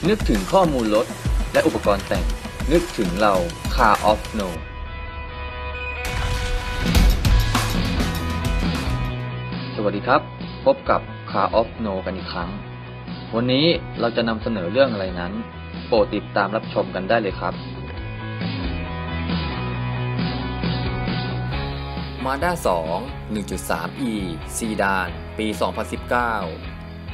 นึกถึงข้อมูลรถและอุปกรณ์แต่งนึกถึงเรา Car of No สวัสดีครับพบกับ Car of No กันอีกครั้งวันนี้เราจะนำเสนอเรื่องอะไรนั้นโปรดติดตามรับชมกันได้เลยครับ Mazda 2 1.3e ซีดานปี 2019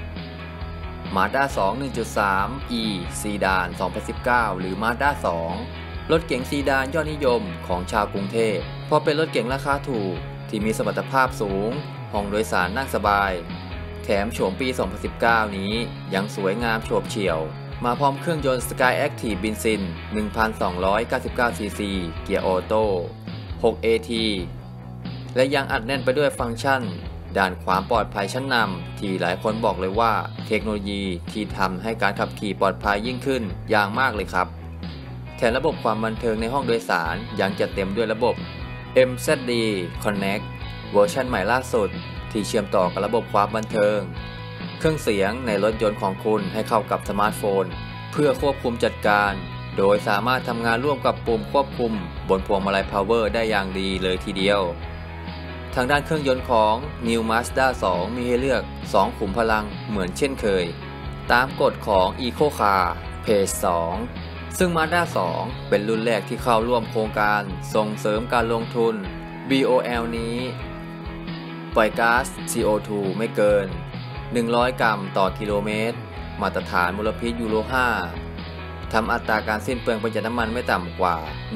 Mazda 2 1.3e ซีดาน 2019 หรือ Mazda 2 รถเก๋งซีดานยอดนิยมของชาวกรุงเทพเพราะเป็นรถเก๋งราคาถูกที่มีสมรรถภาพสูงห้องโดยสารนั่งสบายแถมโฉมปี 2019 นี้ยังสวยงามโฉบเฉี่ยวมาพร้อมเครื่องยนต์ Skyactiv เบนซิน 1,299 cc เกียร์ออโต้ 6 AT และยังอัดแน่นไปด้วยฟังก์ชันด้านความปลอดภัยชั้นนำที่หลายคนบอกเลยว่าเทคโนโลยีที่ทำให้การขับขี่ปลอดภัยยิ่งขึ้นอย่างมากเลยครับแถมระบบความบันเทิงในห้องโดยสารยังจัดเต็มด้วยระบบ MZD Connect เวอร์ชันใหม่ล่าสุดที่เชื่อมต่อกับระบบความบันเทิงเครื่องเสียงในรถยนต์ของคุณให้เข้ากับสมาร์ทโฟนเพื่อควบคุมจัดการโดยสามารถทำงานร่วมกับปุ่มควบคุมบนพวงมาลัย Power ได้อย่างดีเลยทีเดียวทางด้านเครื่องยนต์ของ New Mazda 2 มีให้เลือก 2 ขุมพลังเหมือนเช่นเคยตามกฎของ Eco Car Phase 2 ซึ่ง Mazda 2 เป็นรุ่นแรกที่เข้าร่วมโครงการส่งเสริมการลงทุน BOL นี้ปล่อยก๊าซ CO2 ไม่เกิน 100 กรัมต่อกิโลเมตรมาตรฐานมลพิษยูโร 5 ทำอัตราการสิ้นเปลืองประหยัดน้ำมันไม่ต่ำกว่า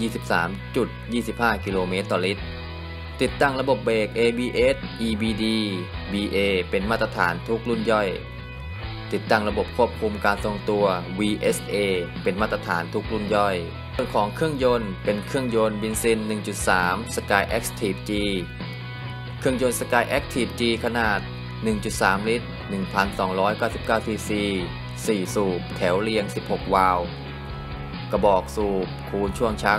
23.25 กิโลเมตรต่อลิตรติดตั้งระบบเบรก ABS EBD BA เป็นมาตรฐานทุกรุ่นย่อยติดตั้งระบบควบคุมการทรงตัว VSA เป็นมาตรฐานทุกรุ่นย่อยส่วนของเครื่องยนต์เป็นเครื่องยนต์เบนซิน 1.3 Skyactiv G เครื่องยนต์ Skyactiv G ขนาด 1.3 ลิตร 1,299 cc 4 สูบแถวเรียง 16 วาล์วกระบอกสูบคูณช่วงชัก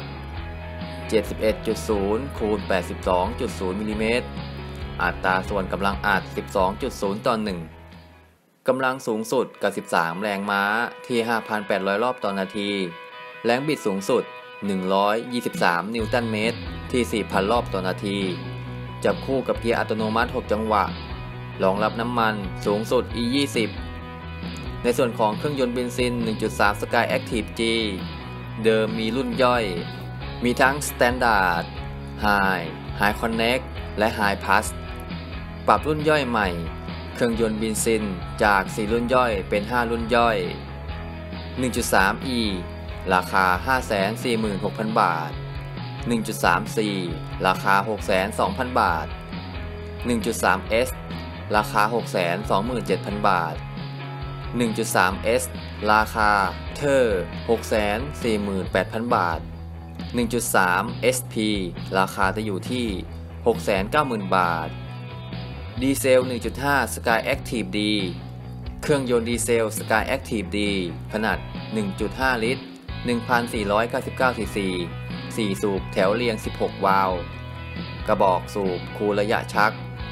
71.0 คูณ 82.0 มิลลิเมตรอัตราส่วนกำลังอัด 12.0 ต่อ 1 กำลังสูงสุดกับ13 แรงม้าที่ 5,800 รอบต่อนาทีแรงบิดสูงสุด 123 นิวตันเมตรที่ 4,000 รอบต่อนาทีจับคู่กับเกียร์อัตโนมัติ 6 จังหวะรองรับน้ำมันสูงสุด E20 ในส่วนของเครื่องยนต์เบนซิน 1.3 Skyactiv G เดิมมีรุ่นย่อยมีทั้ง Standard High Connect และ High Plus ปรับรุ่นย่อยใหม่เครื่องยนต์เบนซินจาก4รุ่นย่อยเป็น5รุ่นย่อย 1.3e ราคา 546,000 บาท 1.3c ราคา 620,000 บาท 1.3s ราคา 627,000 บาท 1.3s ราคาเธอ 648,000 บาท 1.3 SP ราคาจะอยู่ที่ 690,000 บาทดีเซล 1.5 Skyactiv D เครื่องยนต์ดีเซล Skyactiv D ขนาด 1.5 ลิตร 1,499 cc 4 สูบแถวเรียง 16 วาล์วกระบอกสูบคูณระยะชัก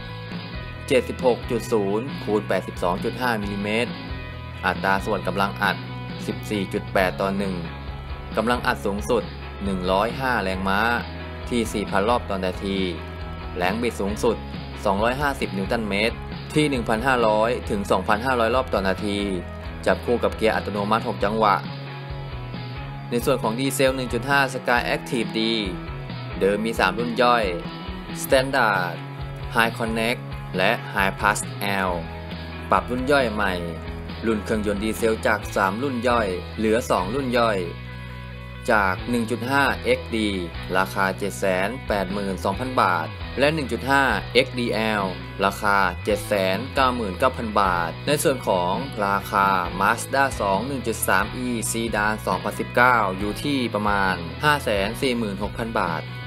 76.0 คูณ 82.5 มิลลิเมตรอัตราส่วนกำลังอัด 14.8 ต่อ 1 กำลังอัดสูงสุด 105 แรงม้าที่ 4,000 รอบต่อนาทีแรงบิดสูงสุด 250 นิวตันเมตรที่ 1,500 ถึง 2,500 รอบต่อนาทีจับคู่กับเกียร์อัตโนมัติ 6 จังหวะในส่วนของดีเซล 1.5 Skyactiv D เดิมมี 3 รุ่นย่อย Standard High Connect และ High Plus L ปรับรุ่นย่อยใหม่รุ่นเครื่องยนต์ดีเซลจาก 3 รุ่นย่อยเหลือ 2 รุ่นย่อยจาก 1.5 XD ราคา 782,000 บาทและ 1.5 XDL ราคา 799,000 บาทในส่วนของราคา Mazda 2 1.3e ซีดาน 2019 อยู่ที่ประมาณ 546,000 บาท